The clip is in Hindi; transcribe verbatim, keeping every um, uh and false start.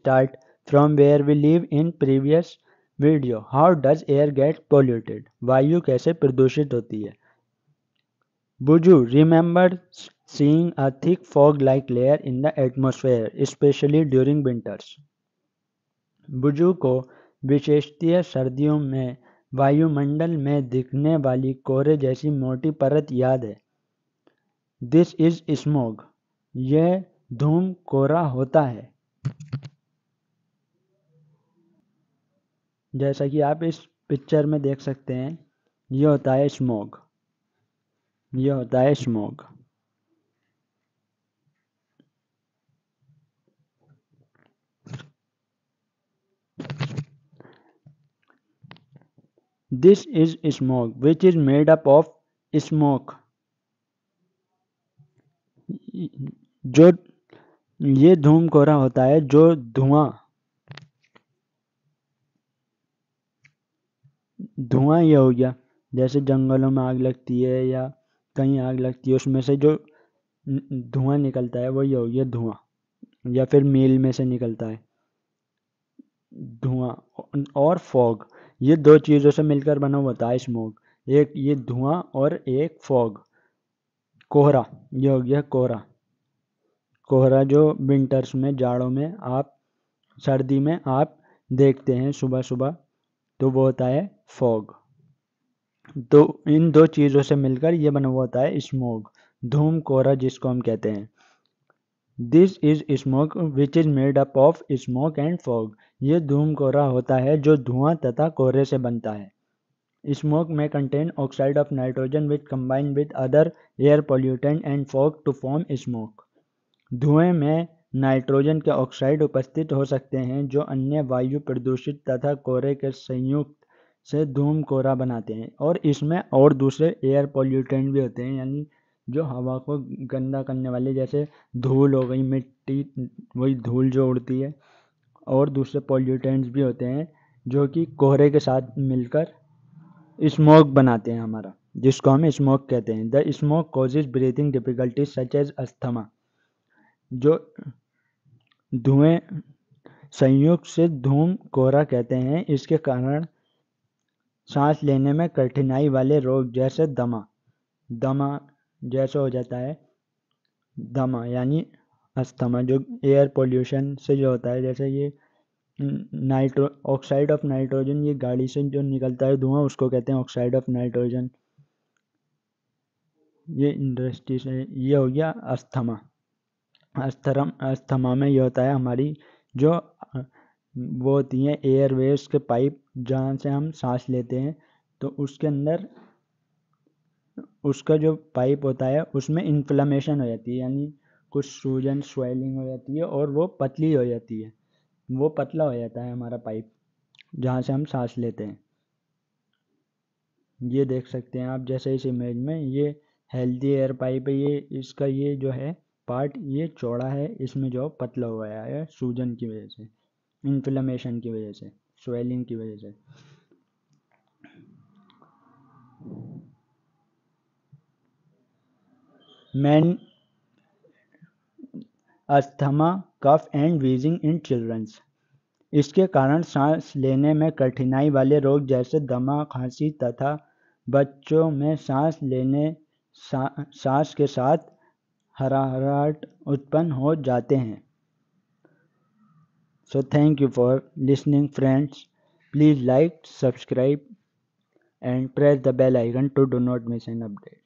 start from where we live in previous video. How does air get polluted? वायु कैसे प्रदूषित होती है? Buju, remember seeing a thick fog-like layer in the atmosphere, especially during winters. बुजु को विशेषतः सर्दियों में वायुमंडल में दिखने वाली कोहरे जैसी मोटी परत याद है. This is smog. यह धूम कोहरा होता है. जैसा कि आप इस पिक्चर में देख सकते हैं, यह होता है स्मोग. यह होता है smog. This is smoke, which is made up of smoke. जो ये धूम कोहरा होता है जो धुआं धुआं ये हो गया, जैसे जंगलों में आग लगती है या कहीं आग लगती है, उसमें से जो धुआं निकलता है वो ये हो गया धुआं, या फिर मील में से निकलता है धुआं. और फॉग, ये दो चीज़ों से मिलकर बना हुआ होता है स्मोक. एक ये धुआं और एक फॉग, कोहरा. ये हो गया कोहरा. कोहरा जो विंटर्स में, जाड़ों में, आप सर्दी में आप देखते हैं सुबह सुबह, तो वो होता है फॉग. तो इन दो चीज़ों से मिलकर ये बना हुआ होता है स्मोग, धूम कोहरा जिसको हम कहते हैं. This is smoke which is made up of smoke and fog. ये धूम कोहरा होता है जो धुआं तथा कोहरे से बनता है. स्मोक में contain oxide of nitrogen which combine with other air pollutant and fog to form smoke. धुएं में नाइट्रोजन के ऑक्साइड उपस्थित हो सकते हैं जो अन्य वायु प्रदूषित तथा कोहरे के संयुक्त से धूम कोहरा बनाते हैं. और इसमें और दूसरे एयर पोल्यूटेंट भी होते हैं, यानी जो हवा को गंदा करने वाले, जैसे धूल हो गई, मिट्टी, वही धूल जो उड़ती है, और दूसरे पोल्यूटेंट्स भी होते हैं जो कि कोहरे के साथ मिलकर स्मोक बनाते हैं हमारा, जिसको हम स्मोक कहते हैं. The smoke causes breathing difficulties such as asthma. जो धुएं संयुक्त से धूम कोहरा कहते हैं, इसके कारण सांस लेने में कठिनाई वाले रोग जैसे दमा दमा जैसे हो जाता है. दमा यानी अस्थमा, जो एयर पोल्यूशन से जो होता है, जैसे ये नाइट्रो ऑक्साइड ऑफ नाइट्रोजन, ये गाड़ी से जो निकलता है धुआं, उसको कहते हैं ऑक्साइड ऑफ नाइट्रोजन. ये इंडस्ट्री से ये हो गया अस्थमा. अस्थरम अस्थमा में ये होता है हमारी जो वो होती हैं एयरवेज के पाइप, जहाँ से हम सांस लेते हैं, तो उसके अंदर उसका जो पाइप होता है उसमें इन्फ्लेमेशन हो जाती है, यानी कुछ सूजन, स्वेलिंग हो जाती है, और वो पतली हो जाती है, वो पतला हो जाता है हमारा पाइप जहाँ से हम सांस लेते हैं. ये देख सकते हैं आप, जैसे इस इमेज में ये हेल्दी एयर पाइप है. ये इसका ये जो है पार्ट ये चौड़ा है, इसमें जो पतला हो गया है सूजन की वजह से, इन्फ्लेमेशन की वजह से, स्वेलिंग की वजह से. Man asthma, cough and wheezing in childrens. इसके कारण सांस लेने में कठिनाई वाले रोग जैसे दमा, खांसी तथा बच्चों में सांस लेने सा, सांस के साथ हराहट उत्पन्न हो जाते हैं. So thank you for listening, friends. Please like, subscribe and press the bell icon to do not miss an update.